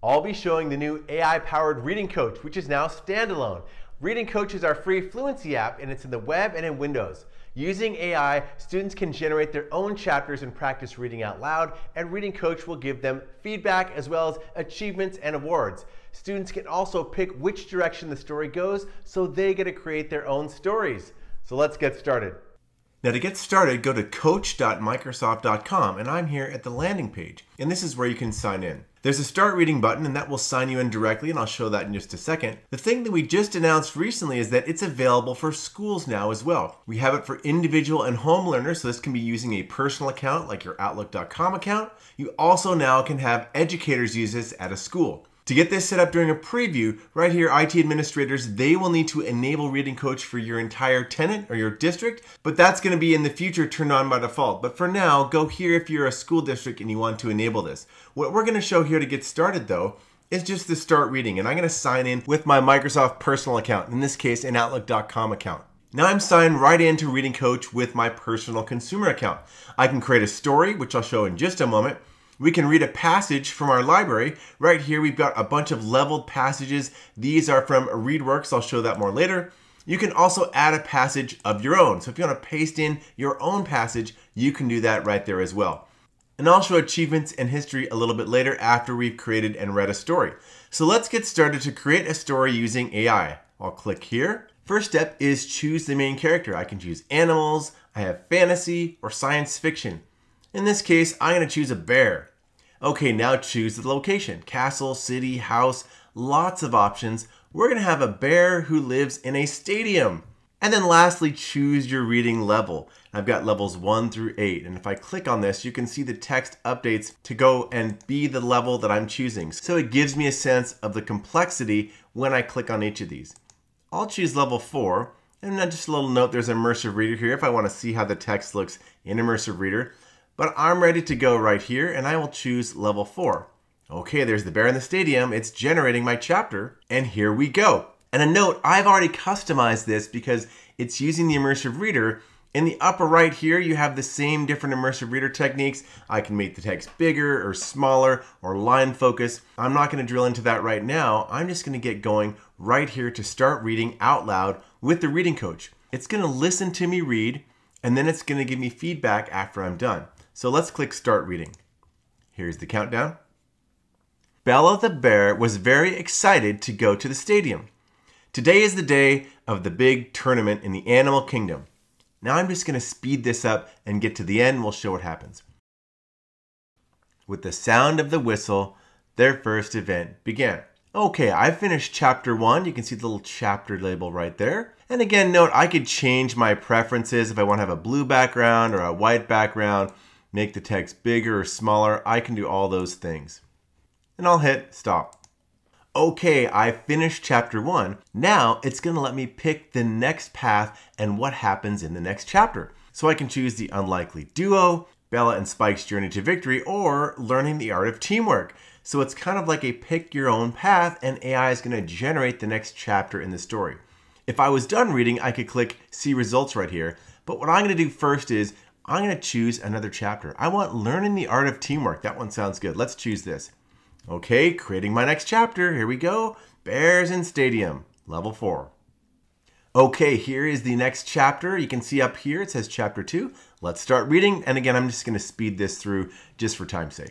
I'll be showing the new AI-powered Reading Coach, which is now standalone. Reading Coach is our free fluency app, and it's in the web and in Windows. Using AI, students can generate their own chapters and practice reading out loud, and Reading Coach will give them feedback as well as achievements and awards. Students can also pick which direction the story goes, so they get to create their own stories. So let's get started. Now to get started, go to coach.microsoft.com, and I'm here at the landing page, and this is where you can sign in. There's a Start Reading button, and that will sign you in directly, and I'll show that in just a second. The thing that we just announced recently is that it's available for schools now as well. We have it for individual and home learners, so this can be using a personal account like your Outlook.com account. You also now can have educators use this at a school. To get this set up during a preview, right here, IT administrators, they will need to enable Reading Coach for your entire tenant or your district, but that's going to be in the future turned on by default. But for now, go here if you're a school district and you want to enable this. What we're going to show here to get started though, is just the Start Reading, and I'm going to sign in with my Microsoft personal account, in this case, an Outlook.com account. Now I'm signed right into Reading Coach with my personal consumer account. I can create a story, which I'll show in just a moment. We can read a passage from our library. Right here, we've got a bunch of leveled passages. These are from ReadWorks. I'll show that more later. You can also add a passage of your own. So if you want to paste in your own passage, you can do that right there as well. And I'll show achievements and history a little bit later after we've created and read a story. So let's get started to create a story using AI. I'll click here. First step is choose the main character. I can choose animals, I have fantasy, or science fiction. In this case, I'm going to choose a bear. Okay, now choose the location. Castle, city, house, lots of options. We're going to have a bear who lives in a stadium. And then lastly, choose your reading level. I've got levels 1 through 8. And if I click on this, you can see the text updates to go and be the level that I'm choosing. So it gives me a sense of the complexity when I click on each of these. I'll choose level 4. And then just a little note, there's Immersive Reader here if I want to see how the text looks in Immersive Reader. But I'm ready to go right here, and I will choose level 4. Okay, there's the bear in the stadium. It's generating my chapter, and here we go. And a note, I've already customized this because it's using the Immersive Reader. In the upper right here, you have the same different Immersive Reader techniques. I can make the text bigger or smaller or line focus. I'm not going to drill into that right now. I'm just going to get going right here to start reading out loud with the Reading Coach. It's going to listen to me read, and then it's going to give me feedback after I'm done. So let's click Start Reading. Here's the countdown. Bella the bear was very excited to go to the stadium. Today is the day of the big tournament in the animal kingdom. Now I'm just going to speed this up and get to the end. We'll show what happens. With the sound of the whistle, their first event began. Okay, I finished chapter 1. You can see the little chapter label right there. And again, note, I could change my preferences if I want to have a blue background or a white background. Make the text bigger or smaller. I can do all those things. And I'll hit stop. Okay, I finished chapter 1. Now it's going to let me pick the next path and what happens in the next chapter. So I can choose the unlikely duo, Bella and Spike's journey to victory, or learning the art of teamwork. So it's kind of like a pick your own path, and AI is going to generate the next chapter in the story. If I was done reading, I could click see results right here. But what I'm going to do first is I'm going to choose another chapter. I want learning the art of teamwork. That one sounds good. Let's choose this. Okay, creating my next chapter. Here we go. Bears in Stadium, level 4. Okay, here is the next chapter. You can see up here it says chapter 2. Let's start reading. And again, I'm just going to speed this through just for time's sake.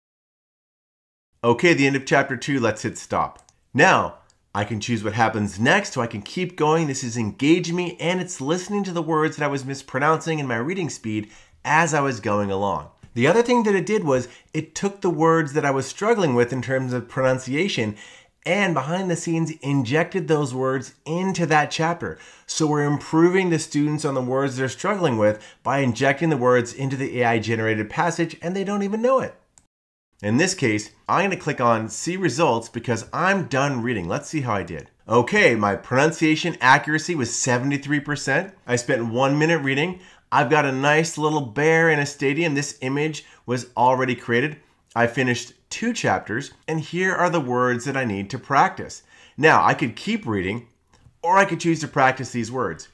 Okay, the end of chapter 2. Let's hit stop. Now, I can choose what happens next, so I can keep going. This is engage me, and it's listening to the words that I was mispronouncing in my reading speed as I was going along. The other thing that it did was it took the words that I was struggling with in terms of pronunciation and behind the scenes injected those words into that chapter. So we're improving the students on the words they're struggling with by injecting the words into the AI generated passage, and they don't even know it. In this case, I'm going to click on see results because I'm done reading. Let's see how I did. Okay, my pronunciation accuracy was 73%. I spent 1 minute reading. I've got a nice little bear in a stadium. This image was already created. I finished 2 chapters, and here are the words that I need to practice. Now, I could keep reading, or I could choose to practice these words.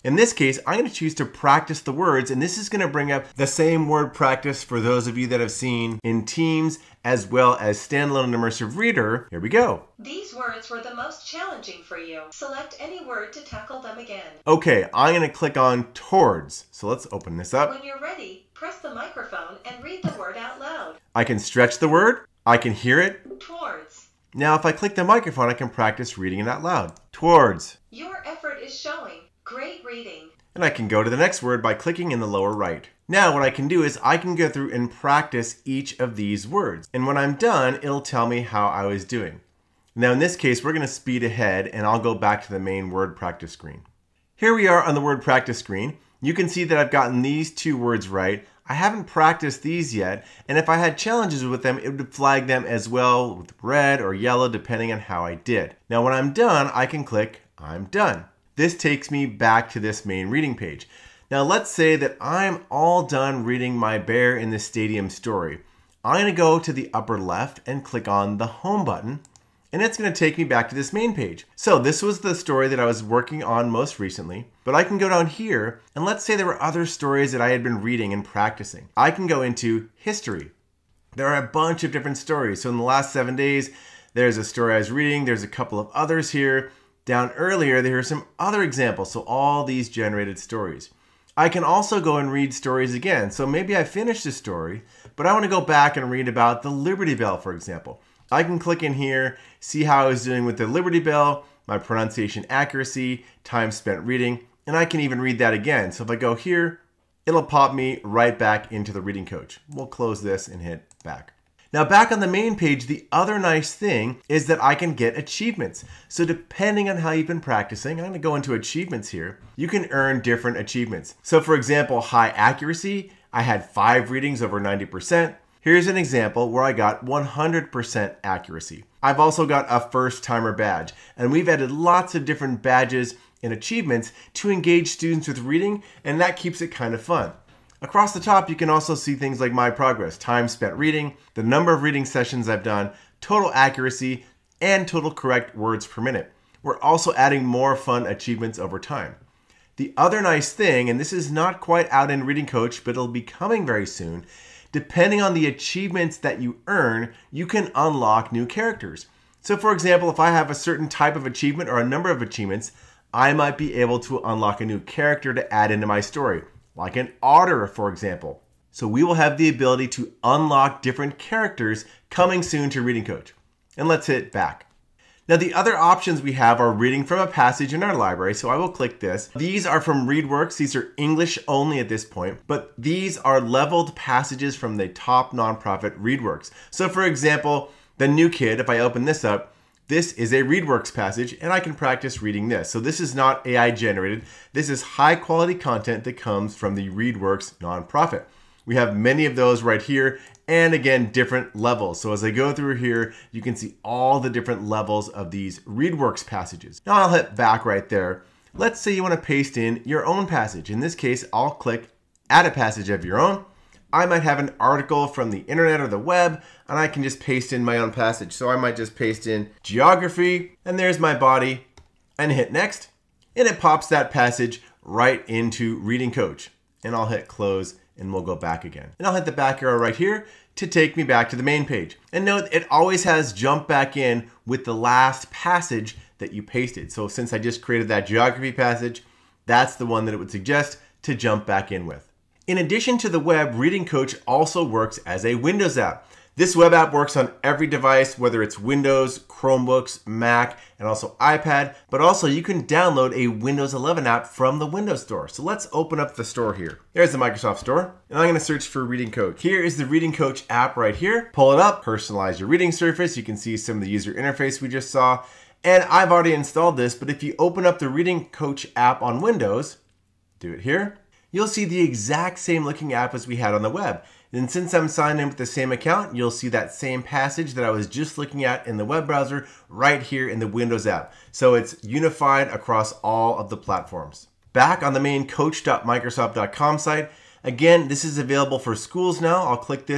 In this case, I'm going to choose to practice the words, and this is going to bring up the same word practice for those of you that have seen in Teams as well as standalone immersive reader. Here we go. These words were the most challenging for you. Select any word to tackle them again. Okay, I'm going to click on towards. So let's open this up. When you're ready, press the microphone and read the word out loud. I can stretch the word. I can hear it. Towards. Now, if I click the microphone, I can practice reading it out loud. Towards. Your effort is showing. Great reading. And I can go to the next word by clicking in the lower right. Now what I can do is I can go through and practice each of these words. And when I'm done, it'll tell me how I was doing. Now in this case, we're going to speed ahead and I'll go back to the main word practice screen. Here we are on the word practice screen. You can see that I've gotten these 2 words right. I haven't practiced these yet, and if I had challenges with them, it would flag them as well with red or yellow depending on how I did. Now when I'm done, I can click I'm done. This takes me back to this main reading page. Now let's say that I'm all done reading my Bear in the Stadium story. I'm going to go to the upper left and click on the home button, and it's going to take me back to this main page. So this was the story that I was working on most recently, but I can go down here and let's say there were other stories that I had been reading and practicing. I can go into history. There are a bunch of different stories. So in the last 7 days, there's a story I was reading. There's a couple of others here. Down earlier, there are some other examples, so all these generated stories. I can also go and read stories again. So maybe I finished a story, but I want to go back and read about the Liberty Bell, for example. I can click in here, see how I was doing with the Liberty Bell, my pronunciation accuracy, time spent reading, and I can even read that again. So if I go here, it'll pop me right back into the reading coach. We'll close this and hit back. Now back on the main page, the other nice thing is that I can get achievements. So depending on how you've been practicing, I'm going to go into achievements here. You can earn different achievements. So for example, high accuracy, I had 5 readings over 90%. Here's an example where I got 100% accuracy. I've also got a first timer badge, and we've added lots of different badges and achievements to engage students with reading, and that keeps it kind of fun. Across the top, you can also see things like my progress, time spent reading, the number of reading sessions I've done, total accuracy, and total correct words per minute. We're also adding more fun achievements over time. The other nice thing, and this is not quite out in Reading Coach, but it'll be coming very soon, depending on the achievements that you earn, you can unlock new characters. So for example, if I have a certain type of achievement or a number of achievements, I might be able to unlock a new character to add into my story. Like an otter, for example. So we will have the ability to unlock different characters coming soon to Reading Coach. And let's hit back. Now the other options we have are reading from a passage in our library, so I will click this. These are from ReadWorks. These are English only at this point, but these are leveled passages from the top nonprofit ReadWorks. So for example, The New Kid, if I open this up, this is a ReadWorks passage, and I can practice reading this. So this is not AI generated. This is high quality content that comes from the ReadWorks nonprofit. We have many of those right here, and again, different levels. So as I go through here, you can see all the different levels of these ReadWorks passages. Now I'll hit back right there. Let's say you want to paste in your own passage. In this case, I'll click Add a Passage of Your Own. I might have an article from the internet or the web, and I can just paste in my own passage. So I might just paste in geography, and there's my body, and hit next, and it pops that passage right into Reading Coach. And I'll hit close, and we'll go back again. And I'll hit the back arrow right here to take me back to the main page. And note, it always has jump back in with the last passage that you pasted. So since I just created that geography passage, that's the one that it would suggest to jump back in with. In addition to the web, Reading Coach also works as a Windows app. This web app works on every device, whether it's Windows, Chromebooks, Mac, and also iPad, but also you can download a Windows 11 app from the Windows Store. So let's open up the store here. There's the Microsoft Store, and I'm gonna search for Reading Coach. Here is the Reading Coach app right here. Pull it up, personalize your reading surface. You can see some of the user interface we just saw, and I've already installed this, but if you open up the Reading Coach app on Windows, do it here, you'll see the exact same looking app as we had on the web. And since I'm signed in with the same account, you'll see that same passage that I was just looking at in the web browser right here in the Windows app. So it's unified across all of the platforms. Back on the main coach.microsoft.com site, again, this is available for schools now. I'll click this,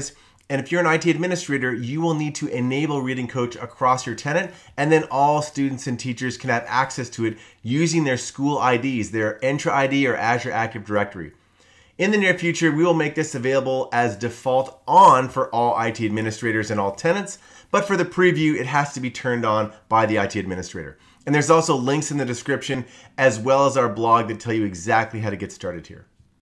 And if you're an IT administrator, you will need to enable Reading Coach across your tenant, and then all students and teachers can have access to it using their school IDs, their Entra ID or Azure Active Directory. In the near future, we will make this available as default on for all IT administrators and all tenants, but for the preview, it has to be turned on by the IT administrator. And there's also links in the description as well as our blog that tell you exactly how to get started here.